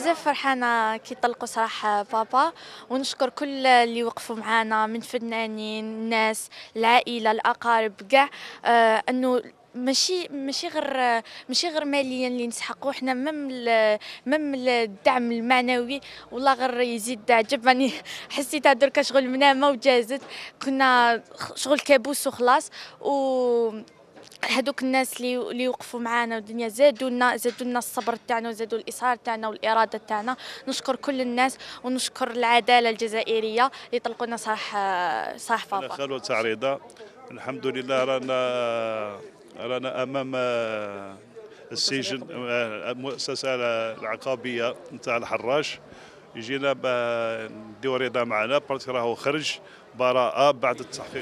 بزاف فرحانة كي طلقوا سراح بابا، ونشكر كل اللي وقفوا معانا من فنانين، الناس، العائلة، الأقارب كاع. أنه ماشي غير ماليا اللي نسحقوا حنا، مم الدعم المعنوي والله غير يزيد. عجبني حسيتها دركا شغل منامه وجازت، كنا شغل كابوس وخلاص. و هذوك الناس اللي وقفوا معنا والدنيا زادوا لنا الصبر تاعنا، وزادوا الاصرار تاعنا والاراده تاعنا. نشكر كل الناس ونشكر العداله الجزائريه اللي طلقوا لنا صراح بابا. خلوة سعيدة، الحمد لله. رانا امام السجن، المؤسسه العقابيه نتاع الحراش. يجينا نديو رضا معنا بارتي راهو خرج براءه بعد التحقيق.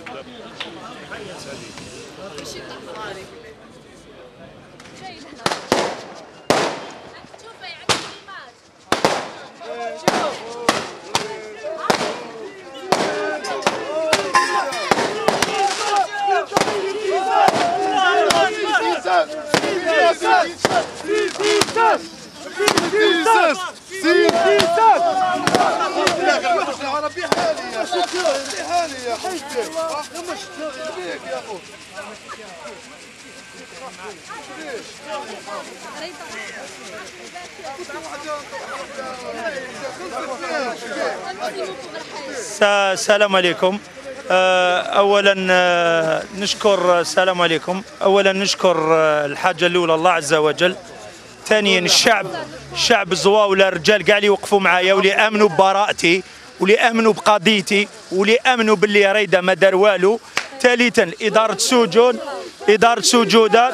السلام عليكم. اولا نشكر السلام عليكم. اولا نشكر الحاجه الاولى الله عز وجل. ثانيا الشعب الزواوله، الرجال كاع اللي وقفوا معايا واللي امنوا ببراءتي واللي امنوا بقضيتي واللي امنوا باللي ريده ما دار والو. ثالثا اداره سجودات،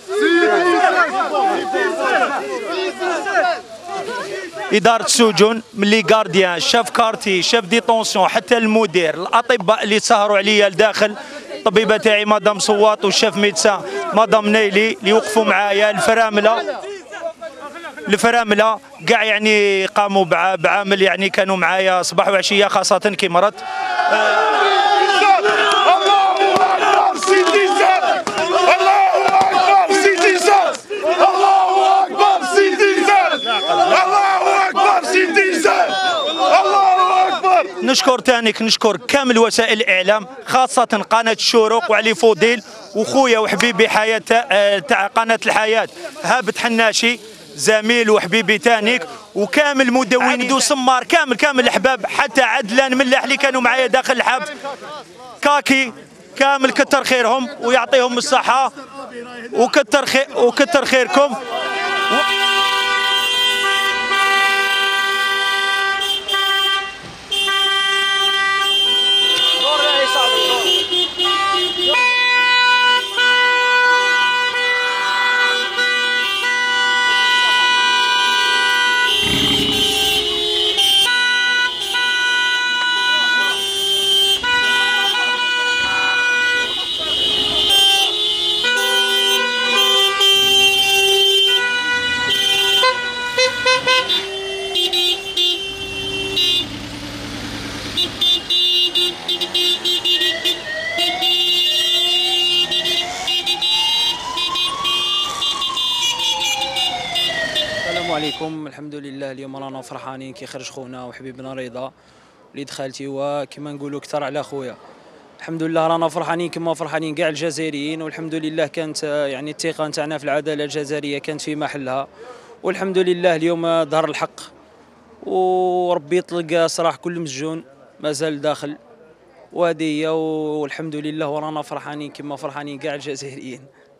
إدارة السجون، ملي غارديان، شاف كارتي، شاف ديتونسيون، حتى المدير، الأطباء اللي سهروا عليا لداخل، الطبيبة تاعي مدام صواط والشاف ميدسان مدام نيلي اللي وقفوا معايا، الفراملة كاع يعني قاموا بعمل، يعني كانوا معايا صباح وعشية، خاصة كي مرضت. نشكر كامل وسائل الاعلام، خاصه قناه الشروق وعلي فضيل وخويا وحبيبي حياه تاع قناه الحياه هابط حناشي، زميل وحبيبي تانيك، وكامل مدونين وسمار، كامل الاحباب، حتى عدلان ملاح اللي كانوا معايا داخل الحبس، كاكي كامل، كتر خيرهم ويعطيهم الصحه وكتر خيركم. عليكم. الحمد لله اليوم رانا فرحانين كي خرج خونا وحبيبنا رضا وليد خالتي، وكما نقولوا كثر على خويا. الحمد لله رانا فرحانين كما فرحانين كاع الجزائريين، والحمد لله كانت يعني الثقه نتاعنا في العداله الجزائريه كانت في محلها، والحمد لله اليوم ظهر الحق وربي يطلق سراح كل مسجون مازال داخل، وهذه هي، والحمد لله ورانا فرحانين كما فرحانين كاع الجزائريين.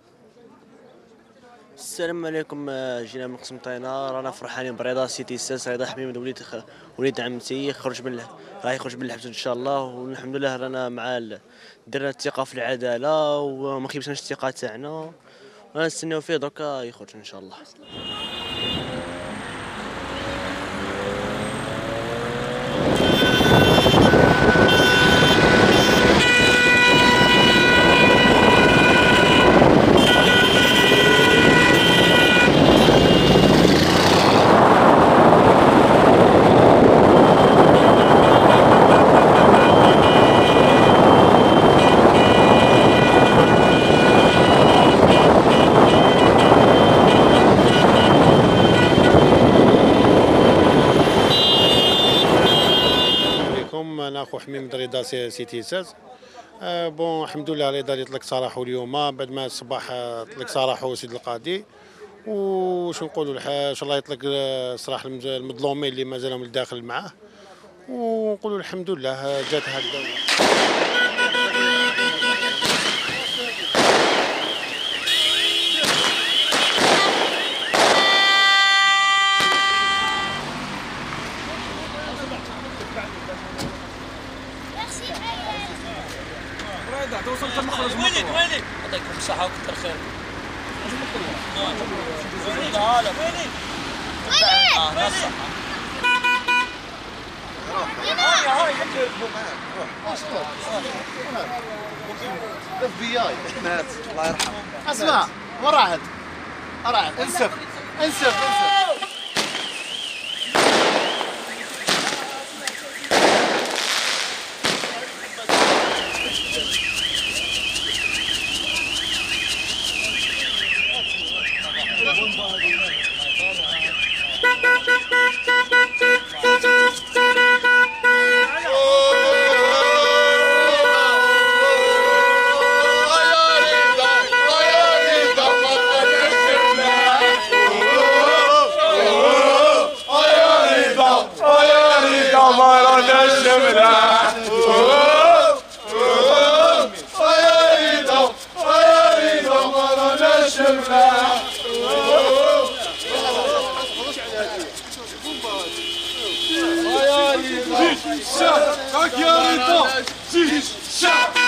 السلام عليكم. جينا من قسنطينة، رانا فرحانين برضا سيتي ساس، رضا حميد وليد عمتي راح يخرج من الحبس ان شاء الله، والحمد لله رانا مع درنا الثقة في العدالة وما خيبتناش الثقة تاعنا، ونستناو فيه دركا يخرج ان شاء الله. انا خو حميم رضا سيتي ساز. بون الحمد لله رضا اللي طلق صراحه اليوم بعد ما الصباح طلق صراحه سيد القاضي. وش نقولوا ان شاء الله يطلق صراحه المظلومين اللي مازالهم الداخل معاه، ونقولوا الحمد لله جات هكذا. وينك يعطيكم الصحة وكثر خير. الله يرحمه. اسمع وين راحت؟ انسف انسف. Как я летал!